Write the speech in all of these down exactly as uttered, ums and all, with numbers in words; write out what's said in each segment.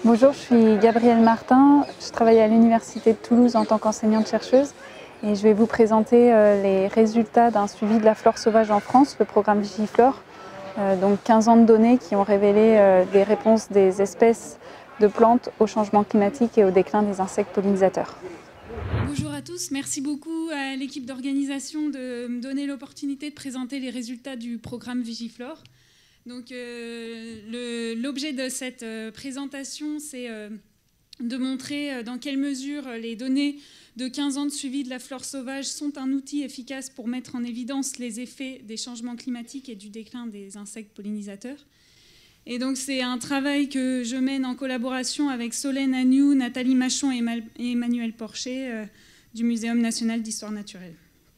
Bonjour, je suis Gabrielle Martin, je travaille à l'Université de Toulouse en tant qu'enseignante-chercheuse et je vais vous présenter les résultats d'un suivi de la flore sauvage en France, le programme Vigiflore. Donc quinze ans de données qui ont révélé des réponses des espèces de plantes au changement climatique et au déclin des insectes pollinisateurs. Bonjour à tous, merci beaucoup à l'équipe d'organisation de me donner l'opportunité de présenter les résultats du programme Vigiflore. Donc, euh, l'objet de cette euh, présentation, c'est euh, de montrer euh, dans quelle mesure les données de quinze ans de suivi de la flore sauvage sont un outil efficace pour mettre en évidence les effets des changements climatiques et du déclin des insectes pollinisateurs. Et donc c'est un travail que je mène en collaboration avec Solène Agnew, Nathalie Machon et Emmanuel Porcher euh, du Muséum national d'histoire naturelle.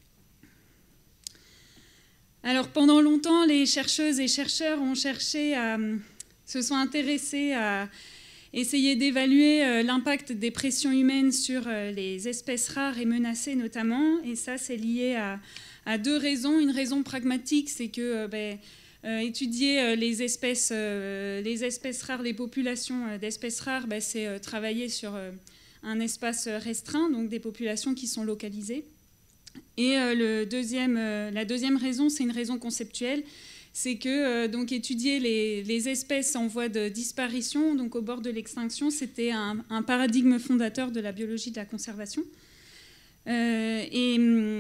Alors pendant longtemps, les chercheuses et chercheurs ont cherché à, se sont intéressés à essayer d'évaluer l'impact des pressions humaines sur les espèces rares et menacées notamment. Et ça, c'est lié à, à deux raisons. Une raison pragmatique, c'est que ben, euh, étudier les espèces, euh, les espèces rares, les populations d'espèces rares, ben, c'est euh, travailler sur euh, un espace restreint, donc des populations qui sont localisées. Et euh, le deuxième, euh, la deuxième raison, c'est une raison conceptuelle, c'est que euh, donc, étudier les, les espèces en voie de disparition, donc au bord de l'extinction, c'était un, un paradigme fondateur de la biologie de la conservation. Euh, et,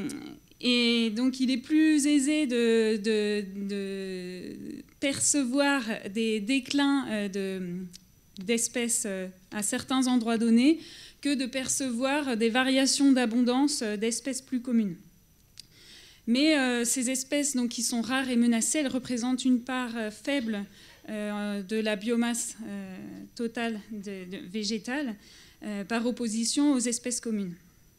et donc il est plus aisé de, de, de percevoir des déclins d'espèces de, à certains endroits donnés que de percevoir des variations d'abondance d'espèces plus communes. Mais euh, ces espèces donc, qui sont rares et menacées, elles représentent une part euh, faible euh, de la biomasse euh, totale de, de, végétale euh, par opposition aux espèces communes.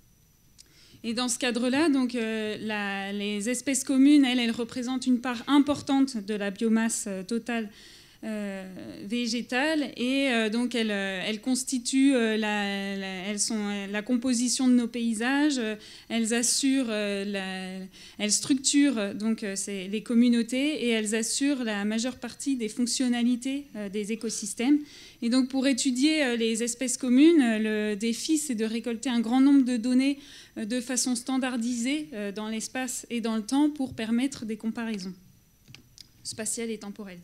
Et dans ce cadre-là, donc, euh, la, les espèces communes, elles, elles représentent une part importante de la biomasse euh, totale Euh, végétales et euh, donc elles, elles constituent euh, la, la, elles sont, euh, la composition de nos paysages, euh, elles assurent, euh, la, elles structurent donc euh, les communautés et elles assurent la majeure partie des fonctionnalités euh, des écosystèmes. Et donc pour étudier euh, les espèces communes, le défi c'est de récolter un grand nombre de données euh, de façon standardisée euh, dans l'espace et dans le temps pour permettre des comparaisons spatiales et temporelles.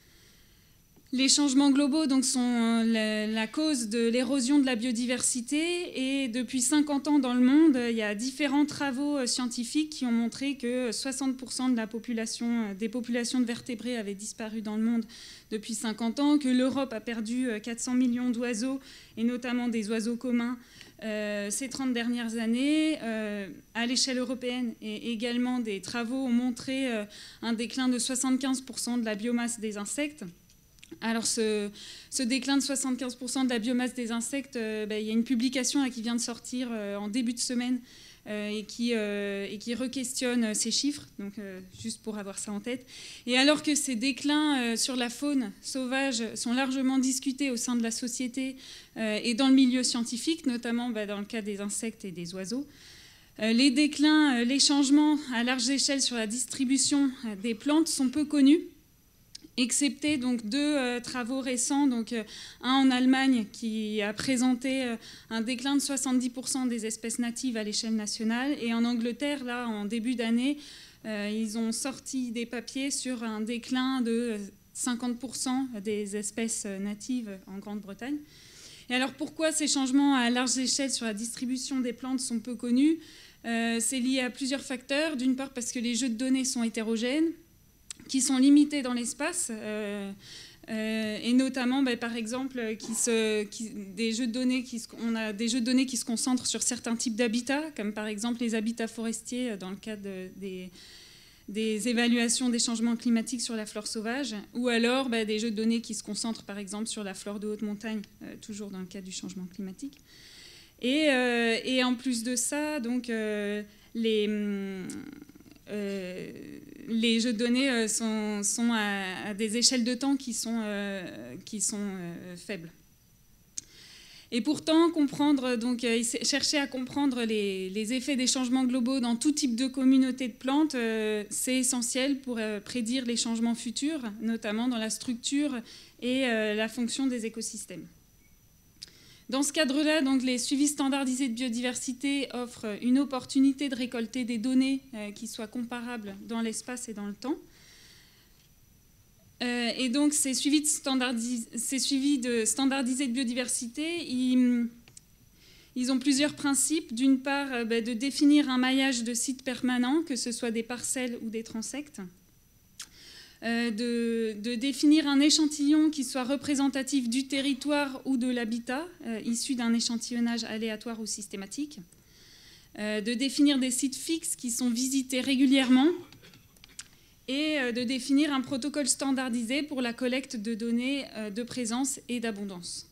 Les changements globaux donc, sont la, la cause de l'érosion de la biodiversité et depuis cinquante ans dans le monde, il y a différents travaux scientifiques qui ont montré que soixante pour cent de la population, des populations de vertébrés avaient disparu dans le monde depuis cinquante ans, que l'Europe a perdu quatre cents millions d'oiseaux et notamment des oiseaux communs euh, ces trente dernières années. Euh, à l'échelle européenne et également des travaux ont montré euh, un déclin de soixante-quinze pour cent de la biomasse des insectes. Alors ce, ce déclin de soixante-quinze pour cent de la biomasse des insectes, euh, ben, il y a une publication là, qui vient de sortir euh, en début de semaine euh, et, qui, euh, et qui re-questionne ces chiffres, donc euh, juste pour avoir ça en tête. Et alors que ces déclins euh, sur la faune sauvage sont largement discutés au sein de la société euh, et dans le milieu scientifique, notamment ben, dans le cas des insectes et des oiseaux, euh, les déclins, euh, les changements à large échelle sur la distribution euh, des plantes sont peu connus, excepté donc deux euh, travaux récents, donc euh, un en Allemagne qui a présenté euh, un déclin de soixante-dix pour cent des espèces natives à l'échelle nationale, et en Angleterre, là, en début d'année, euh, ils ont sorti des papiers sur un déclin de cinquante pour cent des espèces natives en Grande-Bretagne. Et alors pourquoi ces changements à large échelle sur la distribution des plantes sont peu connus? euh, C'est lié à plusieurs facteurs. D'une part parce que les jeux de données sont hétérogènes, qui sont limités dans l'espace, euh, euh, et notamment, bah, par exemple, qui se, qui, des jeux de données qui se, on a des jeux de données qui se concentrent sur certains types d'habitats, comme par exemple les habitats forestiers dans le cadre de, des, des évaluations des changements climatiques sur la flore sauvage, ou alors bah, des jeux de données qui se concentrent par exemple sur la flore de haute montagne, euh, toujours dans le cadre du changement climatique. Et, euh, et en plus de ça, donc, euh, les... Euh, les jeux de données euh, sont, sont à, à des échelles de temps qui sont, euh, qui sont euh, faibles. Et pourtant, comprendre, donc, euh, chercher à comprendre les, les effets des changements globaux dans tout type de communauté de plantes, euh, c'est essentiel pour euh, prédire les changements futurs, notamment dans la structure et euh, la fonction des écosystèmes. Dans ce cadre-là, donc, les suivis standardisés de biodiversité offrent une opportunité de récolter des données euh, qui soient comparables dans l'espace et dans le temps. Euh, et donc, ces suivis, de standardis ces suivis de standardisés de biodiversité, ils, ils ont plusieurs principes. D'une part, euh, bah, de définir un maillage de sites permanents, que ce soit des parcelles ou des transects. Euh, de, de définir un échantillon qui soit représentatif du territoire ou de l'habitat, euh, issu d'un échantillonnage aléatoire ou systématique, euh, de définir des sites fixes qui sont visités régulièrement et euh, de définir un protocole standardisé pour la collecte de données euh, de présence et d'abondance.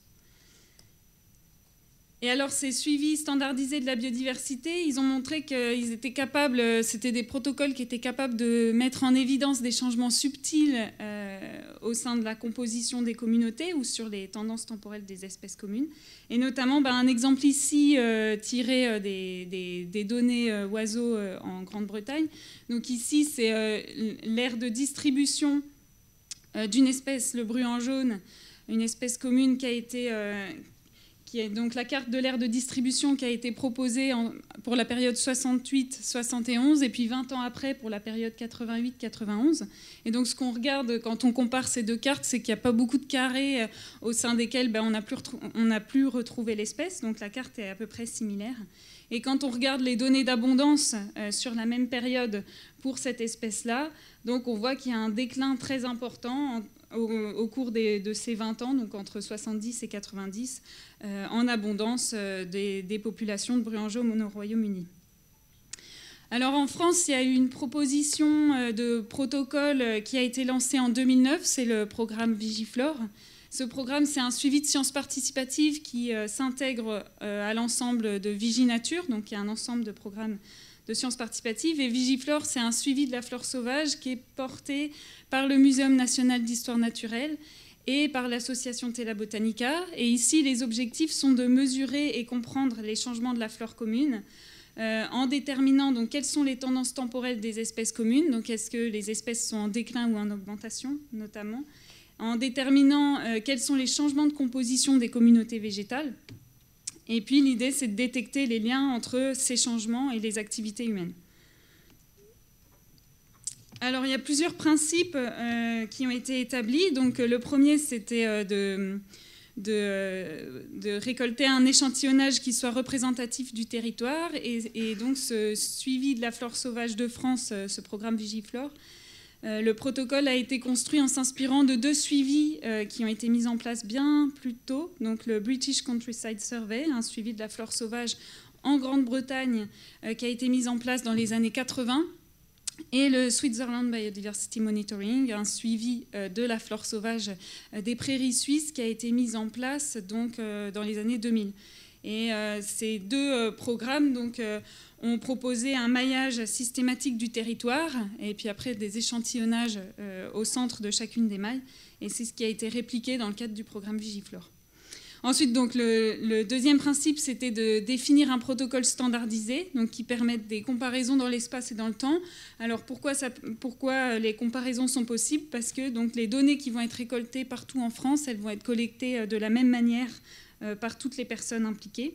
Et alors, ces suivis standardisés de la biodiversité, ils ont montré qu'ils étaient capables, c'était des protocoles qui étaient capables de mettre en évidence des changements subtils euh, au sein de la composition des communautés ou sur les tendances temporelles des espèces communes. Et notamment, ben, un exemple ici euh, tiré euh, des, des, des données euh, oiseaux euh, en Grande-Bretagne. Donc ici, c'est euh, l'aire de distribution euh, d'une espèce, le bruant jaune, une espèce commune qui a été... Euh, qui est donc la carte de l'aire de distribution qui a été proposée en, pour la période soixante-huit soixante et onze, et puis vingt ans après pour la période quatre-vingt-huit quatre-vingt-onze. Et donc ce qu'on regarde quand on compare ces deux cartes, c'est qu'il n'y a pas beaucoup de carrés au sein desquels ben, on n'a plus, plus retrouvé l'espèce, donc la carte est à peu près similaire. Et quand on regarde les données d'abondance euh, sur la même période pour cette espèce-là, donc on voit qu'il y a un déclin très important en, Au, au cours des, de ces vingt ans, donc entre soixante-dix et quatre-vingt-dix, euh, en abondance euh, des, des populations de bruant jaune au Royaume-Uni. Alors en France, il y a eu une proposition euh, de protocole qui a été lancée en deux mille neuf, c'est le programme Vigiflore. Ce programme, c'est un suivi de sciences participatives qui euh, s'intègre euh, à l'ensemble de Viginature, donc il y a un ensemble de programmes de sciences participatives. Et Vigiflore, c'est un suivi de la flore sauvage qui est porté par le Muséum national d'histoire naturelle et par l'association Tela Botanica. Et ici, les objectifs sont de mesurer et comprendre les changements de la flore commune euh, en déterminant donc, quelles sont les tendances temporelles des espèces communes. Donc, est-ce que les espèces sont en déclin ou en augmentation, notamment, en déterminant euh, quels sont les changements de composition des communautés végétales. Et puis l'idée, c'est de détecter les liens entre ces changements et les activités humaines. Alors il y a plusieurs principes euh, qui ont été établis. Donc le premier, c'était euh, de, de, de récolter un échantillonnage qui soit représentatif du territoire. Et, et donc ce suivi de la flore sauvage de France, ce programme Vigiflore, Euh, le protocole a été construit en s'inspirant de deux suivis euh, qui ont été mis en place bien plus tôt. Donc le British Countryside Survey, un suivi de la flore sauvage en Grande-Bretagne euh, qui a été mis en place dans les années quatre-vingt, et le Switzerland Biodiversity Monitoring, un suivi euh, de la flore sauvage euh, des prairies suisses qui a été mis en place donc, euh, dans les années deux mille. Et euh, ces deux euh, programmes donc, euh, ont proposé un maillage systématique du territoire et puis après des échantillonnages euh, au centre de chacune des mailles. Et c'est ce qui a été répliqué dans le cadre du programme Vigiflore. Ensuite, donc, le, le deuxième principe, c'était de définir un protocole standardisé donc, qui permette des comparaisons dans l'espace et dans le temps. Alors pourquoi, ça, pourquoi les comparaisons sont possibles? Parce que donc, les données qui vont être récoltées partout en France, elles vont être collectées de la même manière euh, par toutes les personnes impliquées.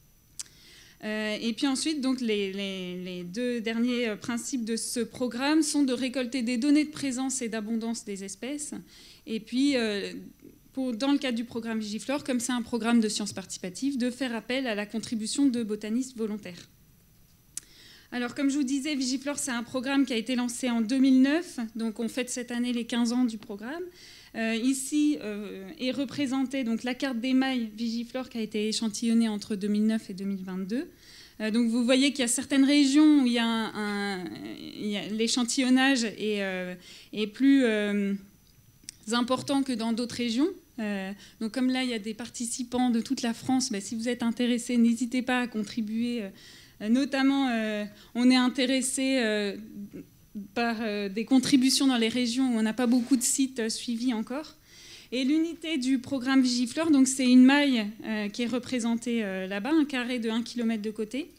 Euh, et puis ensuite, donc, les, les, les deux derniers principes de ce programme sont de récolter des données de présence et d'abondance des espèces. Et puis, euh, pour, dans le cadre du programme Vigiflore, comme c'est un programme de sciences participatives, de faire appel à la contribution de botanistes volontaires. Alors, comme je vous disais, Vigiflore, c'est un programme qui a été lancé en deux mille neuf. Donc, on fête cette année les quinze ans du programme. Euh, ici euh, est représentée donc, la carte des mailles Vigiflore qui a été échantillonnée entre deux mille neuf et deux mille vingt-deux. Euh, donc vous voyez qu'il y a certaines régions où il y a, un, un, a l'échantillonnage est, euh, est plus euh, important que dans d'autres régions. Euh, donc comme là, il y a des participants de toute la France, bah, si vous êtes intéressés, n'hésitez pas à contribuer. Euh, notamment, euh, on est intéressé... Euh, par euh, des contributions dans les régions où on n'a pas beaucoup de sites euh, suivis encore. Et l'unité du programme Vigiflore, donc c'est une maille euh, qui est représentée euh, là-bas, un carré de un kilomètre de côté.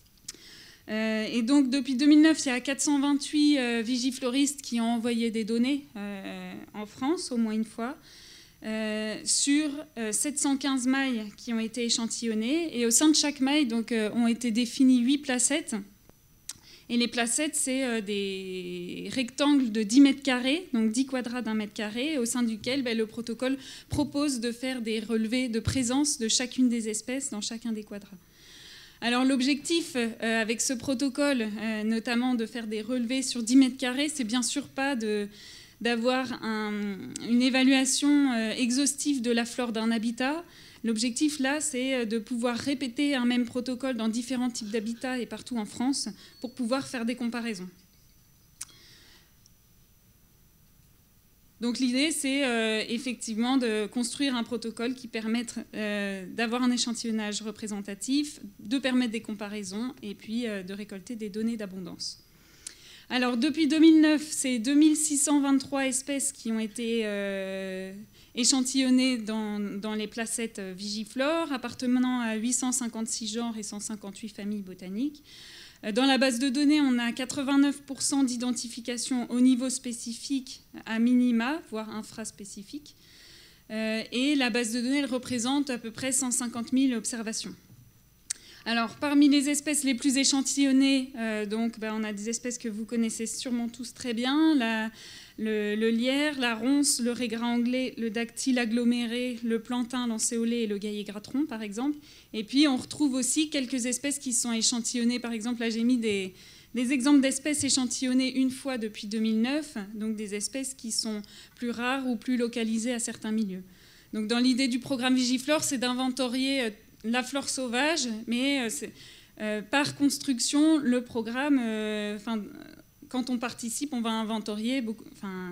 Euh, et donc depuis deux mille neuf, il y a quatre cent vingt-huit euh, vigifloristes qui ont envoyé des données euh, en France, au moins une fois. euh, sur euh, sept cent quinze mailles qui ont été échantillonnées. Et au sein de chaque maille donc, euh, ont été définies huit placettes. Et les placettes, c'est euh, des rectangles de dix mètres carrés, donc dix quadrats d'un mètre carré, au sein duquel ben, le protocole propose de faire des relevés de présence de chacune des espèces dans chacun des quadrats. Alors l'objectif euh, avec ce protocole, euh, notamment de faire des relevés sur dix mètres carrés, c'est bien sûr pas de, d'avoir un, une évaluation euh, exhaustive de la flore d'un habitat. L'objectif là, c'est de pouvoir répéter un même protocole dans différents types d'habitats et partout en France pour pouvoir faire des comparaisons. Donc l'idée, c'est euh, effectivement de construire un protocole qui permette euh, d'avoir un échantillonnage représentatif, de permettre des comparaisons et puis euh, de récolter des données d'abondance. Alors depuis deux mille neuf, c'est deux mille six cent vingt-trois espèces qui ont été euh, échantillonnées dans, dans les placettes Vigiflore, appartenant à huit cent cinquante-six genres et cent cinquante-huit familles botaniques. Dans la base de données, on a quatre-vingt-neuf pour cent d'identification au niveau spécifique à minima, voire infraspécifique. Euh, et la base de données elle représente à peu près cent cinquante mille observations. Alors, parmi les espèces les plus échantillonnées, euh, donc, ben, on a des espèces que vous connaissez sûrement tous très bien, la, le, le lierre, la ronce, le régras anglais, le dactyle aggloméré, le plantain lancéolé et le gaillet-gratron, par exemple. Et puis, on retrouve aussi quelques espèces qui sont échantillonnées. Par exemple, là, j'ai mis des, des exemples d'espèces échantillonnées une fois depuis deux mille neuf, donc des espèces qui sont plus rares ou plus localisées à certains milieux. Donc, dans l'idée du programme Vigiflore, c'est d'inventorier la flore sauvage, mais euh, euh, par construction, le programme, euh, quand on participe, on va inventorier, beaucoup,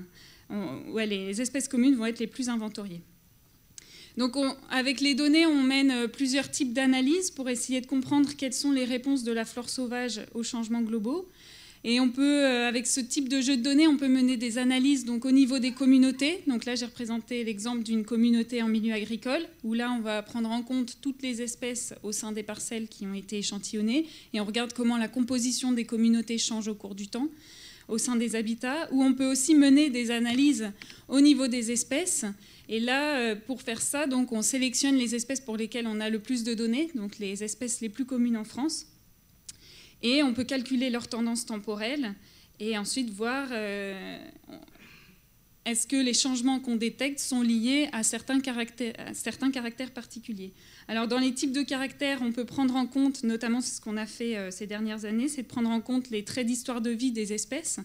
on, ouais, les espèces communes vont être les plus inventoriées. Donc on, avec les données, on mène plusieurs types d'analyses pour essayer de comprendre quelles sont les réponses de la flore sauvage aux changements globaux. Et on peut, avec ce type de jeu de données, on peut mener des analyses donc, au niveau des communautés. Donc là, j'ai représenté l'exemple d'une communauté en milieu agricole, où là, on va prendre en compte toutes les espèces au sein des parcelles qui ont été échantillonnées, et on regarde comment la composition des communautés change au cours du temps au sein des habitats, où on peut aussi mener des analyses au niveau des espèces. Et là, pour faire ça, donc, on sélectionne les espèces pour lesquelles on a le plus de données, donc les espèces les plus communes en France. Et on peut calculer leur tendance temporelle et ensuite voir euh, est-ce que les changements qu'on détecte sont liés à certains, caractères, à certains caractères particuliers. Alors dans les types de caractères, on peut prendre en compte, notamment c'est ce qu'on a fait euh, ces dernières années, c'est de prendre en compte les traits d'histoire de vie des espèces.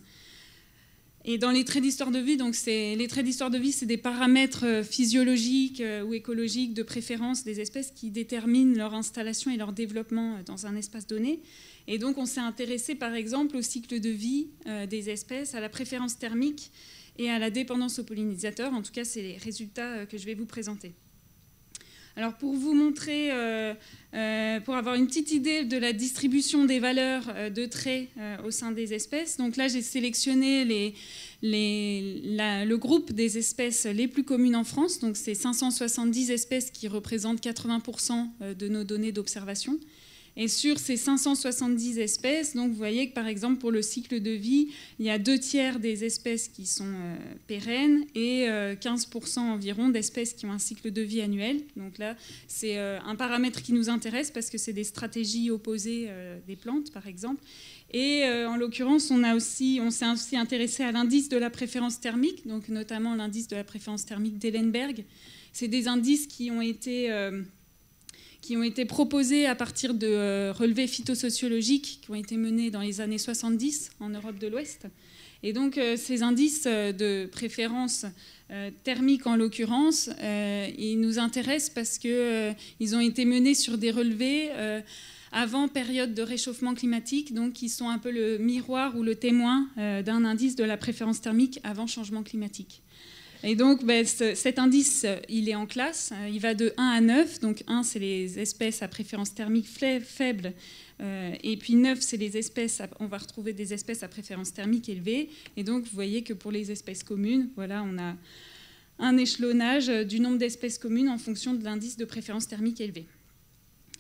Et dans les traits d'histoire de vie, donc les traits d'histoire de vie, c'est des paramètres physiologiques ou écologiques de préférence des espèces qui déterminent leur installation et leur développement dans un espace donné. Et donc on s'est intéressé par exemple au cycle de vie euh, des espèces, à la préférence thermique et à la dépendance aux pollinisateurs. En tout cas, c'est les résultats que je vais vous présenter. Alors pour vous montrer, euh, euh, pour avoir une petite idée de la distribution des valeurs euh, de traits euh, au sein des espèces, donc là j'ai sélectionné les, les, la, le groupe des espèces les plus communes en France, donc c'est cinq cent soixante-dix espèces qui représentent quatre-vingts pour cent de nos données d'observation. Et sur ces cinq cent soixante-dix espèces, donc vous voyez que par exemple pour le cycle de vie, il y a deux tiers des espèces qui sont euh, pérennes et euh, quinze pour cent environ d'espèces qui ont un cycle de vie annuel. Donc là, c'est euh, un paramètre qui nous intéresse parce que c'est des stratégies opposées euh, des plantes par exemple. Et euh, en l'occurrence, on, a aussi, on s'est aussi intéressé à l'indice de la préférence thermique, donc notamment l'indice de la préférence thermique d'Ellenberg. C'est des indices qui ont été... Euh, qui ont été proposés à partir de euh, relevés phytosociologiques qui ont été menés dans les années soixante-dix en Europe de l'Ouest. Et donc euh, ces indices de préférence euh, thermique en l'occurrence, euh, ils nous intéressent parce qu'ils euh, ont été menés sur des relevés euh, avant période de réchauffement climatique, donc qui sont un peu le miroir ou le témoin euh, d'un indice de la préférence thermique avant changement climatique. Et donc, ben, cet indice, il est en classe, il va de un à neuf. Donc, un, c'est les espèces à préférence thermique faible. Euh, et puis, neuf, c'est les espèces, à, on va retrouver des espèces à préférence thermique élevée. Et donc, vous voyez que pour les espèces communes, voilà, on a un échelonnage du nombre d'espèces communes en fonction de l'indice de préférence thermique élevé.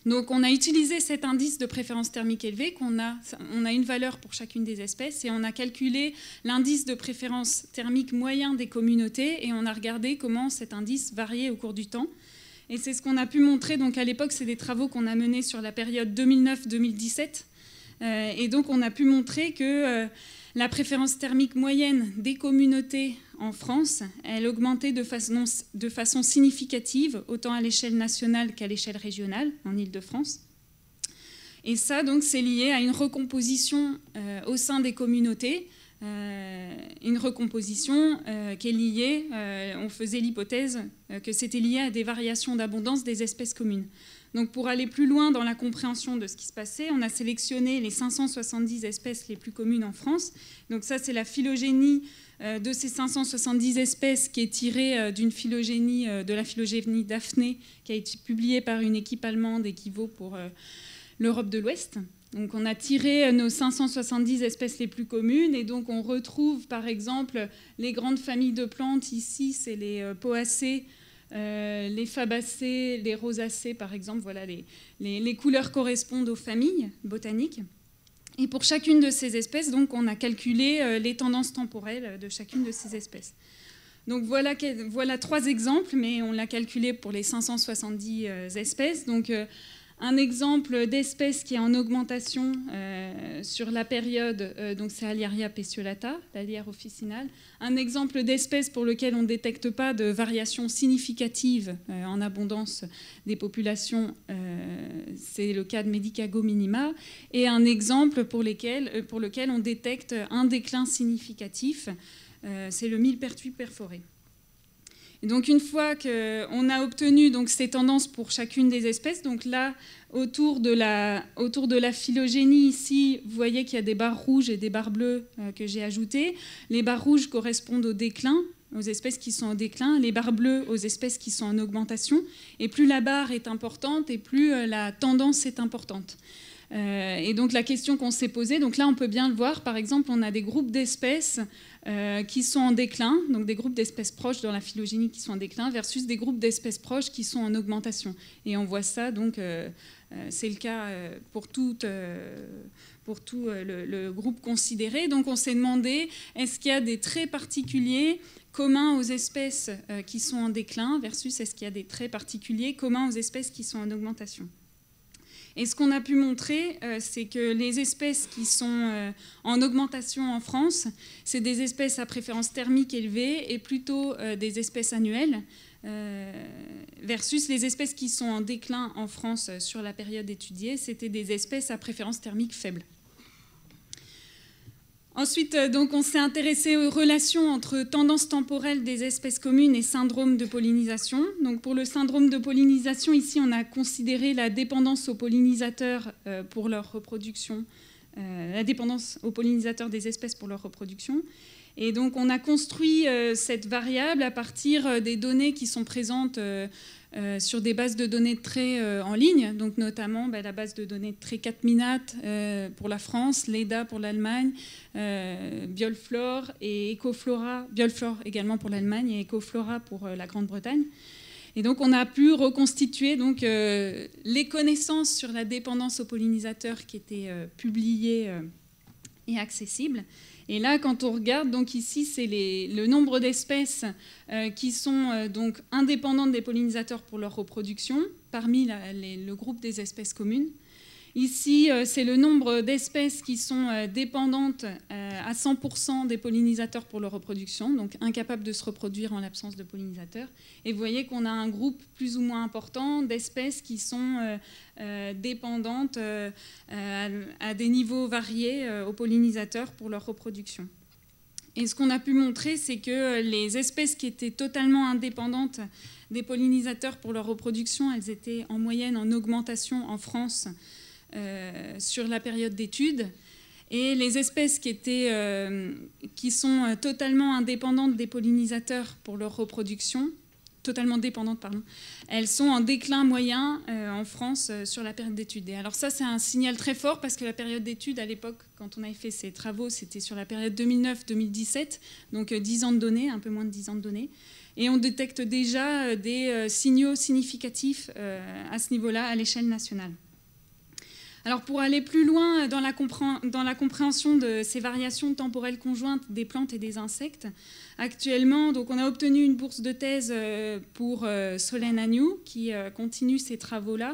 Donc on a utilisé cet indice de préférence thermique élevée, qu'on a, on a une valeur pour chacune des espèces, et on a calculé l'indice de préférence thermique moyen des communautés, et on a regardé comment cet indice variait au cours du temps. Et c'est ce qu'on a pu montrer. Donc à l'époque, c'est des travaux qu'on a menés sur la période deux mille neuf deux mille dix-sept. Euh, et donc on a pu montrer que euh, la préférence thermique moyenne des communautés en France, elle augmentait de façon, de façon significative, autant à l'échelle nationale qu'à l'échelle régionale, en Île-de-France. Et ça, donc, c'est lié à une recomposition euh, au sein des communautés, euh, une recomposition euh, qui est liée, euh, on faisait l'hypothèse euh, que c'était lié à des variations d'abondance des espèces communes. Donc pour aller plus loin dans la compréhension de ce qui se passait, on a sélectionné les cinq cent soixante-dix espèces les plus communes en France. Donc ça, c'est la phylogénie euh, de ces cinq cent soixante-dix espèces qui est tirée euh, d'une phylogénie, euh, de la phylogénie Daphné, qui a été publiée par une équipe allemande et qui vaut pour euh, l'Europe de l'Ouest. Donc on a tiré nos cinq cent soixante-dix espèces les plus communes, et donc on retrouve par exemple les grandes familles de plantes. Ici, c'est les euh, poacées, Euh, les fabacées, les rosacées, par exemple, voilà, les, les, les couleurs correspondent aux familles botaniques. Et pour chacune de ces espèces, donc, on a calculé euh, les tendances temporelles de chacune de ces espèces. Donc voilà, voilà trois exemples, mais on l'a calculé pour les cinq cent soixante-dix euh, espèces. Donc euh, un exemple d'espèce qui est en augmentation euh, sur la période, euh, donc c'est Aliaria peciolata, l'Alière officinale. Un exemple d'espèce pour lequel on ne détecte pas de variation significative euh, en abondance des populations, euh, c'est le cas de Medicago minima. Et un exemple pour, lesquels, euh, pour lequel on détecte un déclin significatif, euh, c'est le millepertuis perforé. Et donc une fois qu'on a obtenu donc, ces tendances pour chacune des espèces, donc là, autour de la, autour de la phylogénie, ici, vous voyez qu'il y a des barres rouges et des barres bleues euh, que j'ai ajoutées. Les barres rouges correspondent au déclin, aux espèces qui sont au déclin, les barres bleues aux espèces qui sont en augmentation. Et plus la barre est importante, et plus euh, la tendance est importante. Euh, et donc la question qu'on s'est posée, donc là on peut bien le voir, par exemple on a des groupes d'espèces euh, qui sont en déclin, donc des groupes d'espèces proches dans la phylogénie qui sont en déclin versus des groupes d'espèces proches qui sont en augmentation. Et on voit ça, donc euh, euh, c'est le cas euh, pour tout, euh, pour tout euh, le, le groupe considéré. Donc on s'est demandé, est-ce qu'il y a des traits particuliers communs aux espèces euh, qui sont en déclin versus est-ce qu'il y a des traits particuliers communs aux espèces qui sont en augmentation. Et ce qu'on a pu montrer, euh, c'est que les espèces qui sont euh, en augmentation en France, c'est des espèces à préférence thermique élevée et plutôt euh, des espèces annuelles, euh, versus les espèces qui sont en déclin en France euh, sur la période étudiée, c'était des espèces à préférence thermique faible. Ensuite, donc, on s'est intéressé aux relations entre tendance temporelle des espèces communes et syndrome de pollinisation. Donc, pour le syndrome de pollinisation, ici, on a considéré la dépendance aux pollinisateurs pour leur reproduction, euh, la dépendance aux pollinisateurs des espèces pour leur reproduction. Et donc, on a construit euh, cette variable à partir des données qui sont présentes euh, Euh, sur des bases de données de traits euh, en ligne, donc notamment bah, la base de données de traits Catminat euh, pour la France, l'EDA pour l'Allemagne, euh, Biolflore et Ecoflora, Biolflore également pour l'Allemagne et Ecoflora pour euh, la Grande-Bretagne. Et donc on a pu reconstituer donc, euh, les connaissances sur la dépendance aux pollinisateurs qui étaient euh, publiées euh, et accessibles. Et là, quand on regarde, donc ici, c'est le nombre d'espèces euh, qui sont euh, donc indépendantes des pollinisateurs pour leur reproduction, parmi la, les, le groupe des espèces communes. Ici, euh, c'est le nombre d'espèces qui sont euh, dépendantes euh, à cent pour cent des pollinisateurs pour leur reproduction, donc incapables de se reproduire en l'absence de pollinisateurs. Et vous voyez qu'on a un groupe plus ou moins important d'espèces qui sont euh, euh, dépendantes euh, à, à des niveaux variés euh, aux pollinisateurs pour leur reproduction. Et ce qu'on a pu montrer, c'est que les espèces qui étaient totalement indépendantes des pollinisateurs pour leur reproduction, elles étaient en moyenne en augmentation en France Euh, sur la période d'étude, et les espèces qui, étaient, euh, qui sont totalement indépendantes des pollinisateurs pour leur reproduction, totalement dépendantes, pardon, elles sont en déclin moyen euh, en France euh, sur la période d'études. Et alors ça, c'est un signal très fort parce que la période d'études, à l'époque, quand on avait fait ces travaux, c'était sur la période deux mille neuf deux mille dix-sept, donc euh, dix ans de données, un peu moins de dix ans de données. Et on détecte déjà euh, des euh, signaux significatifs euh, à ce niveau-là, à l'échelle nationale. Alors pour aller plus loin dans la, dans la compréhension de ces variations temporelles conjointes des plantes et des insectes, actuellement, donc on a obtenu une bourse de thèse pour Solène Agnew qui continue ces travaux-là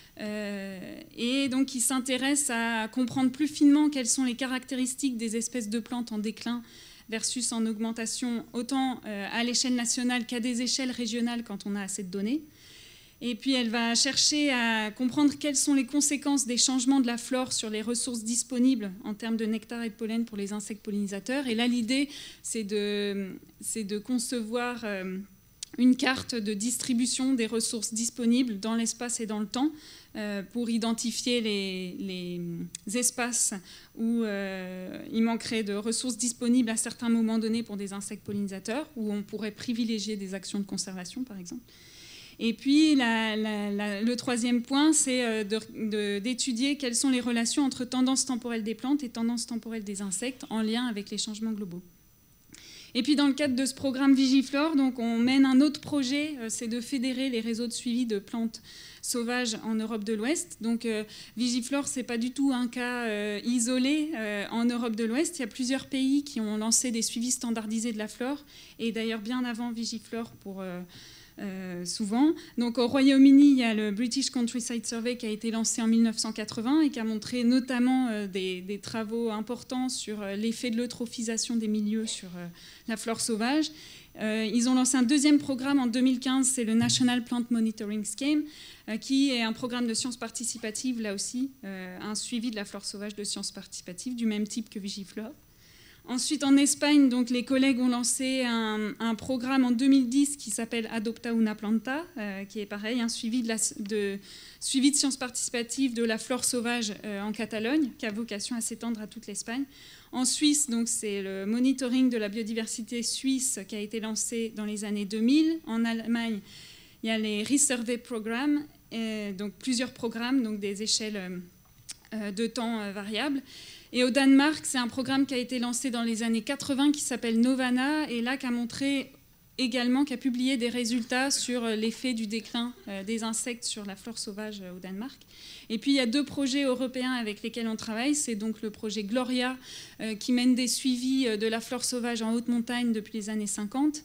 euh, et donc qui s'intéresse à comprendre plus finement quelles sont les caractéristiques des espèces de plantes en déclin versus en augmentation, autant à l'échelle nationale qu'à des échelles régionales quand on a assez de données. Et puis elle va chercher à comprendre quelles sont les conséquences des changements de la flore sur les ressources disponibles en termes de nectar et de pollen pour les insectes pollinisateurs. Et là, l'idée, c'est de, c'est de concevoir une carte de distribution des ressources disponibles dans l'espace et dans le temps pour identifier les, les espaces où euh, il manquerait de ressources disponibles à certains moments donnés pour des insectes pollinisateurs, où on pourrait privilégier des actions de conservation, par exemple. Et puis, la, la, la, le troisième point, c'est d'étudier de, de, quelles sont les relations entre tendances temporelles des plantes et tendances temporelles des insectes en lien avec les changements globaux. Et puis, dans le cadre de ce programme Vigiflore, donc, on mène un autre projet, c'est de fédérer les réseaux de suivi de plantes sauvages en Europe de l'Ouest. Donc, euh, Vigiflore, ce n'est pas du tout un cas euh, isolé euh, en Europe de l'Ouest. Il y a plusieurs pays qui ont lancé des suivis standardisés de la flore, et d'ailleurs bien avant Vigiflore pour... Euh, Euh, souvent. Donc, au Royaume-Uni, il y a le British Countryside Survey qui a été lancé en mille neuf cent quatre-vingts et qui a montré notamment euh, des, des travaux importants sur euh, l'effet de l'eutrophisation des milieux sur euh, la flore sauvage. Euh, ils ont lancé un deuxième programme en deux mille quinze, c'est le National Plant Monitoring Scheme, euh, qui est un programme de sciences participatives, là aussi, euh, un suivi de la flore sauvage de sciences participatives, du même type que Vigiflore. Ensuite, en Espagne, donc, les collègues ont lancé un, un programme en deux mille dix qui s'appelle Adopta una planta, euh, qui est pareil, un suivi de, la, de, suivi de sciences participatives de la flore sauvage euh, en Catalogne, qui a vocation à s'étendre à toute l'Espagne. En Suisse, c'est le monitoring de la biodiversité suisse qui a été lancé dans les années deux mille. En Allemagne, il y a les Resurvey Programmes, et donc plusieurs programmes, donc des échelles euh, de temps euh, variables. Et au Danemark, c'est un programme qui a été lancé dans les années quatre-vingts qui s'appelle Novana, et là qui a montré également, qui a publié des résultats sur l'effet du déclin des insectes sur la flore sauvage au Danemark. Et puis il y a deux projets européens avec lesquels on travaille. C'est donc le projet Gloria qui mène des suivis de la flore sauvage en haute montagne depuis les années cinquante.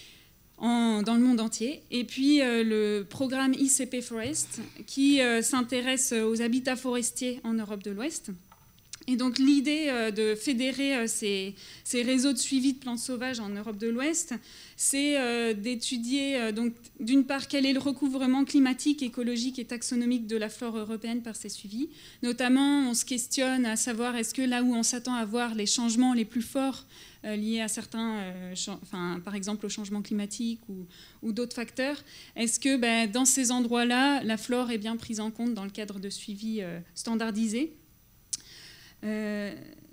En, dans le monde entier. Et puis euh, le programme I C P Forest qui euh, s'intéresse aux habitats forestiers en Europe de l'Ouest. Et donc l'idée euh, de fédérer euh, ces, ces réseaux de suivi de plantes sauvages en Europe de l'Ouest, c'est euh, d'étudier euh, donc d'une part quel est le recouvrement climatique, écologique et taxonomique de la flore européenne par ces suivis. Notamment, on se questionne à savoir est-ce que là où on s'attend à voir les changements les plus forts euh, liés à certains, euh, enfin, par exemple au changement climatique ou, ou d'autres facteurs, est-ce que ben, dans ces endroits-là, la flore est bien prise en compte dans le cadre de suivi euh, standardisé. Euh,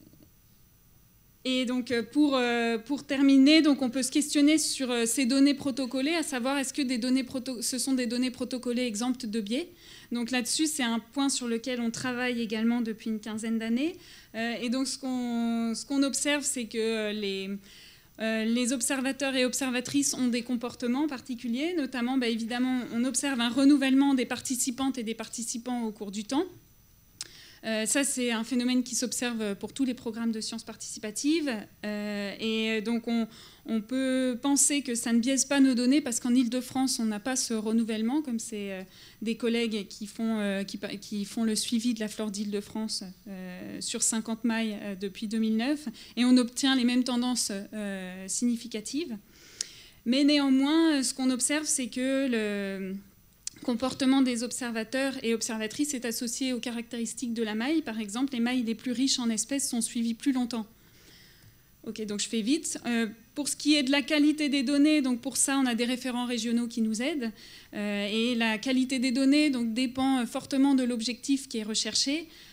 et donc pour, euh, pour terminer, donc on peut se questionner sur euh, ces données protocolées, à savoir est-ce que des données proto ce sont des données protocolées exemptes de biais. Donc là-dessus, c'est un point sur lequel on travaille également depuis une quinzaine d'années. Euh, et donc ce qu'on ce qu'on observe, c'est que les, euh, les observateurs et observatrices ont des comportements particuliers. Notamment, bah, évidemment, on observe un renouvellement des participantes et des participants au cours du temps. Euh, ça, c'est un phénomène qui s'observe pour tous les programmes de sciences participatives. Euh, et donc, on, on peut penser que ça ne biaise pas nos données parce qu'en Île-de-France, on n'a pas ce renouvellement, comme c'est euh, des collègues qui font, euh, qui, qui font le suivi de la flore d'Île-de-France euh, sur cinquante mailles euh, depuis deux mille neuf. Et on obtient les mêmes tendances euh, significatives. Mais néanmoins, ce qu'on observe, c'est que le comportement des observateurs et observatrices est associé aux caractéristiques de la maille. Par exemple, les mailles les plus riches en espèces sont suivies plus longtemps. Ok, donc je fais vite. Euh, pour ce qui est de la qualité des données, donc pour ça, on a des référents régionaux qui nous aident. Euh, et la qualité des données donc, dépend fortement de l'objectif qui est recherché.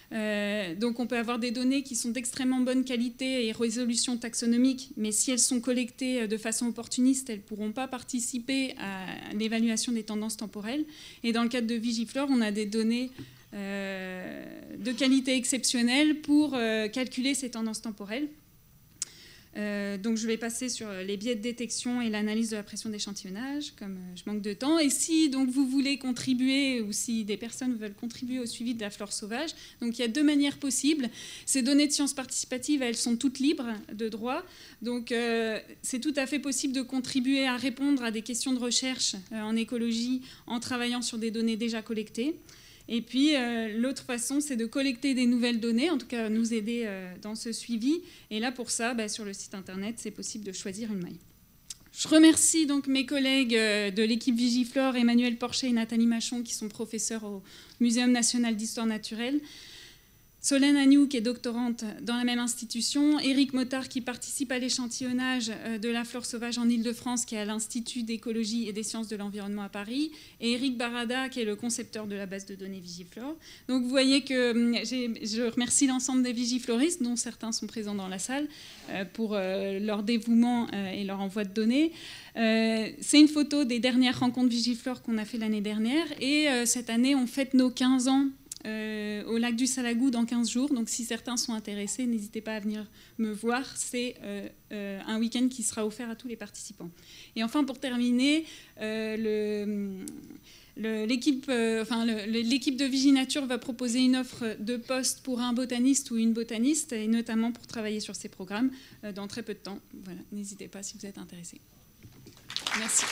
Euh, donc on peut avoir des données qui sont d'extrêmement bonne qualité et résolution taxonomique, mais si elles sont collectées de façon opportuniste, elles ne pourront pas participer à l'évaluation des tendances temporelles. Et dans le cadre de Vigiflore, on a des données euh, de qualité exceptionnelle pour euh, calculer ces tendances temporelles. Euh, donc je vais passer sur les biais de détection et l'analyse de la pression d'échantillonnage, comme euh, je manque de temps. Et si donc, vous voulez contribuer, ou si des personnes veulent contribuer au suivi de la flore sauvage, donc il y a deux manières possibles. Ces données de sciences participatives, elles sont toutes libres de droit. Donc euh, c'est tout à fait possible de contribuer à répondre à des questions de recherche euh, en écologie en travaillant sur des données déjà collectées. Et puis, euh, l'autre façon, c'est de collecter des nouvelles données, en tout cas nous aider euh, dans ce suivi. Et là, pour ça, bah, sur le site internet, c'est possible de choisir une maille. Je remercie donc mes collègues euh, de l'équipe Vigiflore, Emmanuel Porcher et Nathalie Machon, qui sont professeurs au Muséum national d'histoire naturelle. Solène Agnew, qui est doctorante dans la même institution, Éric Mottard, qui participe à l'échantillonnage de la flore sauvage en Île-de-France, qui est à l'Institut d'écologie et des sciences de l'environnement à Paris, et Éric Barada, qui est le concepteur de la base de données Vigiflore. Donc vous voyez que je remercie l'ensemble des vigifloristes, dont certains sont présents dans la salle, pour leur dévouement et leur envoi de données. C'est une photo des dernières rencontres Vigiflore qu'on a fait l'année dernière, et cette année, on fête nos quinze ans Euh, au lac du Salagou dans quinze jours. Donc si certains sont intéressés, n'hésitez pas à venir me voir. C'est euh, euh, un week-end qui sera offert à tous les participants. Et enfin, pour terminer, euh, le, l'équipe euh, enfin, de Viginature va proposer une offre de poste pour un botaniste ou une botaniste, et notamment pour travailler sur ces programmes euh, dans très peu de temps. Voilà, n'hésitez pas si vous êtes intéressés. Merci.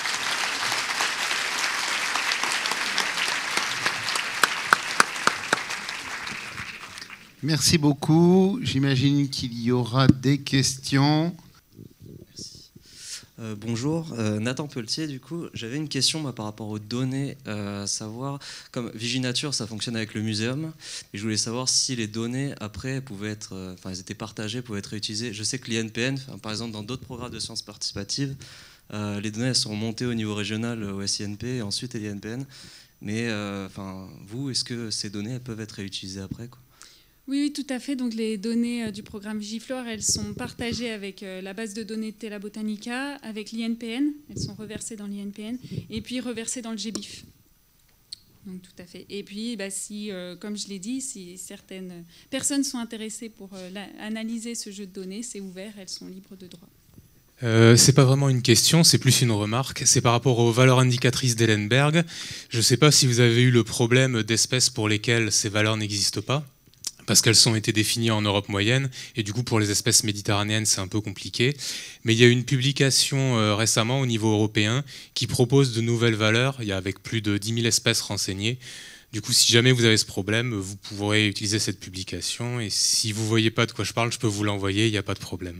Merci beaucoup. J'imagine qu'il y aura des questions. Merci. Euh, bonjour, euh, Nathan Pelletier. Du coup, j'avais une question moi, par rapport aux données, euh, à savoir, comme Viginature, ça fonctionne avec le muséum, et je voulais savoir si les données après pouvaient être, euh, enfin, elles étaient partagées, pouvaient être réutilisées. Je sais que l'I N P N, par exemple, dans d'autres programmes de sciences participatives, euh, les données elles sont montées au niveau régional au S I N P et ensuite à l'I N P N. Mais, euh, enfin, vous, est-ce que ces données elles peuvent être réutilisées après, quoi ? Oui, oui, tout à fait. Donc, les données du programme Vigiflore, elles sont partagées avec la base de données de Tela Botanica, avec l'I N P N. Elles sont reversées dans l'I N P N et puis reversées dans le G B I F. Donc, tout à fait. Et puis, bah, si, euh, comme je l'ai dit, si certaines personnes sont intéressées pour euh, la, analyser ce jeu de données, c'est ouvert, elles sont libres de droit. Euh, c'est pas vraiment une question, c'est plus une remarque. C'est par rapport aux valeurs indicatrices d'Ellenberg. Je ne sais pas si vous avez eu le problème d'espèces pour lesquelles ces valeurs n'existent pas, parce qu'elles ont été définies en Europe moyenne, et du coup pour les espèces méditerranéennes c'est un peu compliqué. Mais il y a une publication euh, récemment au niveau européen qui propose de nouvelles valeurs, il y a avec plus de dix mille espèces renseignées. Du coup si jamais vous avez ce problème, vous pourrez utiliser cette publication, et si vous ne voyez pas de quoi je parle, je peux vous l'envoyer, il n'y a pas de problème.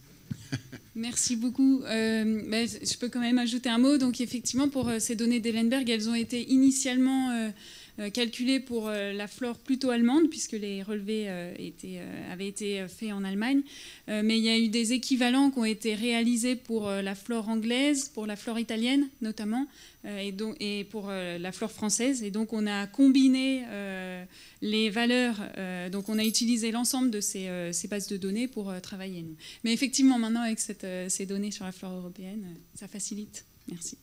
Merci beaucoup. Euh, ben, je peux quand même ajouter un mot. Donc effectivement pour euh, ces données d'Ellenberg, elles ont été initialement... Euh, calculé pour la flore plutôt allemande, puisque les relevés étaient, avaient été faits en Allemagne. Mais il y a eu des équivalents qui ont été réalisés pour la flore anglaise, pour la flore italienne notamment, et, donc, et pour la flore française. Et donc on a combiné les valeurs, donc on a utilisé l'ensemble de ces, ces bases de données pour travailler. Nous. Mais effectivement, maintenant, avec cette, ces données sur la flore européenne, ça facilite. Merci.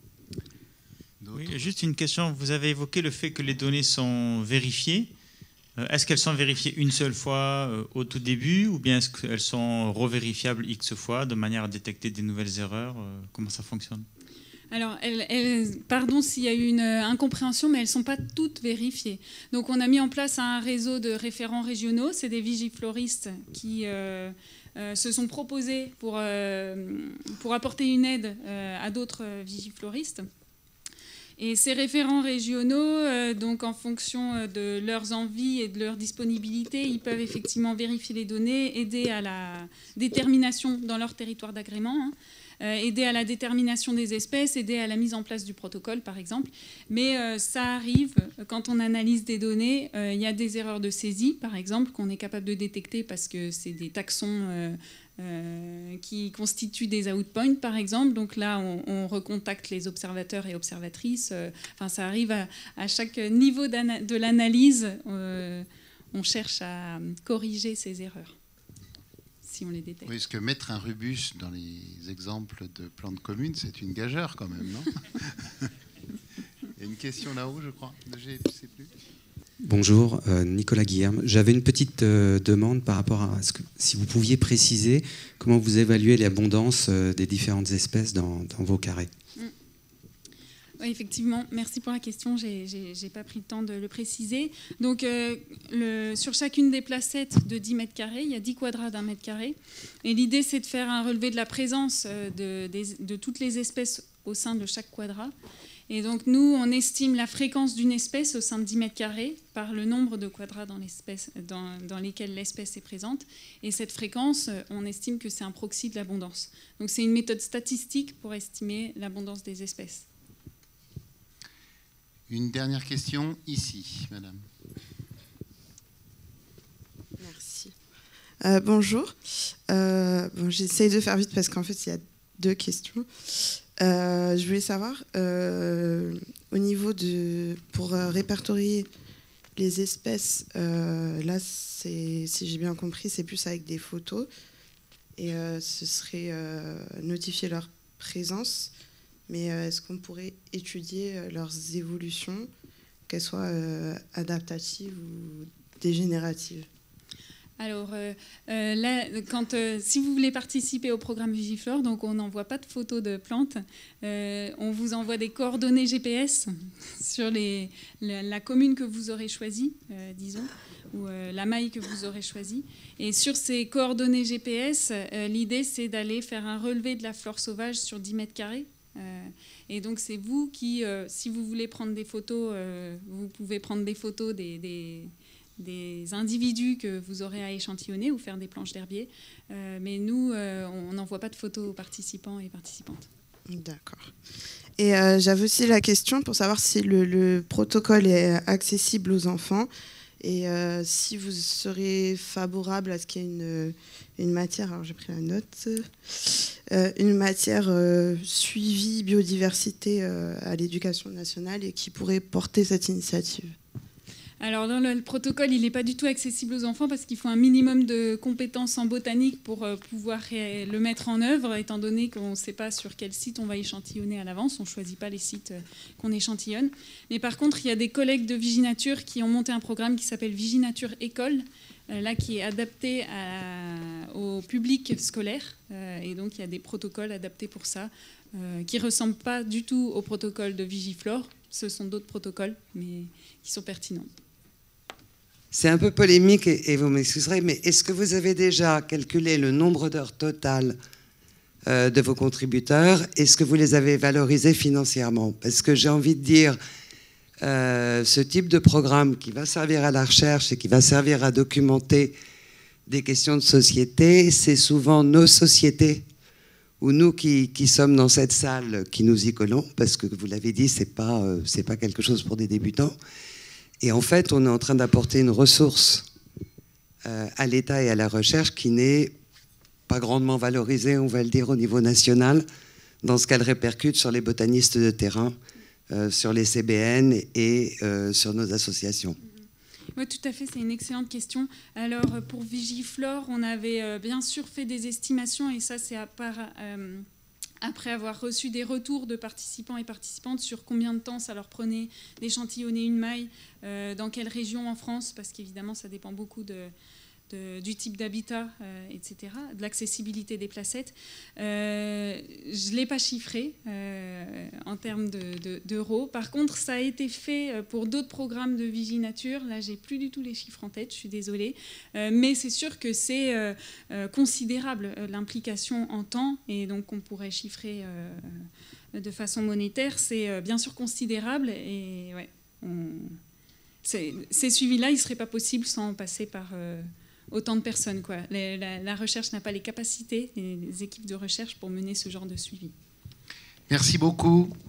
Oui, juste une question. Vous avez évoqué le fait que les données sont vérifiées. Est-ce qu'elles sont vérifiées une seule fois au tout début ou bien est-ce qu'elles sont revérifiables X fois de manière à détecter des nouvelles erreurs? Comment ça fonctionne? Alors, elles, elles, pardon s'il y a eu une incompréhension, mais elles ne sont pas toutes vérifiées. Donc, on a mis en place un réseau de référents régionaux. C'est des vigifloristes qui euh, euh, se sont proposés pour, euh, pour apporter une aide euh, à d'autres vigifloristes. Et ces référents régionaux, euh, donc en fonction de leurs envies et de leur disponibilité, ils peuvent effectivement vérifier les données, aider à la détermination dans leur territoire d'agrément, hein, euh, aider à la détermination des espèces, aider à la mise en place du protocole, par exemple. Mais euh, ça arrive, quand on analyse des données, euh, il y a des erreurs de saisie, par exemple, qu'on est capable de détecter parce que c'est des taxons... Euh, Euh, qui constituent des outpoints, par exemple. Donc là, on, on recontacte les observateurs et observatrices. Euh, enfin, ça arrive à, à chaque niveau de l'analyse. Euh, on cherche à corriger ces erreurs, si on les détecte. Oui, est-ce que mettre un rubus dans les exemples de plantes communes, c'est une gageure quand même, non? Il y a une question là-haut, je crois. Je ne sais plus. Bonjour, euh, Nicolas Guilherme. J'avais une petite euh, demande par rapport à ce que, si vous pouviez préciser comment vous évaluez l'abondance euh, des différentes espèces dans, dans vos carrés. Mm. Oui, effectivement, merci pour la question. Je n'ai pas pris le temps de le préciser. Donc, euh, le, sur chacune des placettes de dix mètres carrés, il y a dix quadrats d'un mètre carré. Et l'idée, c'est de faire un relevé de la présence de, de, de toutes les espèces au sein de chaque quadrat. Et donc, nous, on estime la fréquence d'une espèce au sein de dix mètres carrés par le nombre de quadrats dans, dans, dans lesquels l'espèce est présente. Et cette fréquence, on estime que c'est un proxy de l'abondance. Donc, c'est une méthode statistique pour estimer l'abondance des espèces. Une dernière question, ici, madame. Merci. Euh, bonjour. Euh, bon, j'essaye de faire vite parce qu'en fait, il y a deux questions. Euh, je voulais savoir, euh, au niveau de... Pour euh, répertorier les espèces, euh, là, si j'ai bien compris, c'est plus avec des photos. Et euh, ce serait euh, notifier leur présence. Mais euh, est-ce qu'on pourrait étudier euh, leurs évolutions, qu'elles soient euh, adaptatives ou dégénératives? Alors, euh, euh, là, quand, euh, si vous voulez participer au programme Vigiflore, donc on n'envoie pas de photos de plantes, euh, on vous envoie des coordonnées G P S sur les, la, la commune que vous aurez choisie, euh, disons, ou euh, la maille que vous aurez choisie. Et sur ces coordonnées G P S, euh, l'idée, c'est d'aller faire un relevé de la flore sauvage sur dix mètres carrés. Euh, et donc, c'est vous qui, euh, si vous voulez prendre des photos, euh, vous pouvez prendre des photos des... des des individus que vous aurez à échantillonner ou faire des planches d'herbier. Euh, mais nous, euh, on n'envoie pas de photos aux participants et participantes. D'accord. Et euh, j'avais aussi la question pour savoir si le, le protocole est accessible aux enfants et euh, si vous serez favorable à ce qu'il y ait une, une matière, alors j'ai pris la note, euh, une matière euh, suivi biodiversité euh, à l'éducation nationale et qui pourrait porter cette initiative. Alors, dans le, le protocole, il n'est pas du tout accessible aux enfants parce qu'il faut un minimum de compétences en botanique pour euh, pouvoir euh, le mettre en œuvre, étant donné qu'on ne sait pas sur quel site on va échantillonner à l'avance. On ne choisit pas les sites euh, qu'on échantillonne. Mais par contre, il y a des collègues de Viginature qui ont monté un programme qui s'appelle Viginature École, euh, là, qui est adapté à, au public scolaire. Euh, et donc, il y a des protocoles adaptés pour ça, euh, qui ne ressemblent pas du tout au protocole de Vigiflore. Ce sont d'autres protocoles, mais qui sont pertinents. C'est un peu polémique et, et vous m'excuserez, mais est-ce que vous avez déjà calculé le nombre d'heures totales euh, de vos contributeurs? Est-ce que vous les avez valorisés financièrement? Parce que j'ai envie de dire, euh, ce type de programme qui va servir à la recherche et qui va servir à documenter des questions de société, c'est souvent nos sociétés ou nous qui, qui sommes dans cette salle qui nous y collons, parce que vous l'avez dit, c'est pas, euh, c'est pas quelque chose pour des débutants. Et en fait, on est en train d'apporter une ressource euh, à l'État et à la recherche qui n'est pas grandement valorisée, on va le dire, au niveau national, dans ce qu'elle répercute sur les botanistes de terrain, euh, sur les C B N et euh, sur nos associations. Oui, tout à fait, c'est une excellente question. Alors, pour Vigiflore, on avait euh, bien sûr fait des estimations, et ça, c'est à part... Euh, après avoir reçu des retours de participants et participantes sur combien de temps ça leur prenait d'échantillonner une maille, euh, dans quelle région en France, parce qu'évidemment ça dépend beaucoup de, de, du type d'habitat, euh, et cetera, de l'accessibilité des placettes. Euh, je ne l'ai pas chiffré euh, en termes de, de, d'euros. Par contre, ça a été fait pour d'autres programmes de Viginature. Là, je n'ai plus du tout les chiffres en tête, je suis désolée. Euh, mais c'est sûr que c'est euh, euh, considérable, euh, l'implication en temps, et donc on pourrait chiffrer euh, de façon monétaire. C'est euh, bien sûr considérable, et ouais, on... ces suivis-là, ils ne seraient pas possibles sans passer par... Euh, autant de personnes, quoi. La, la, la recherche n'a pas les capacités, les, les équipes de recherche pour mener ce genre de suivi. Merci beaucoup.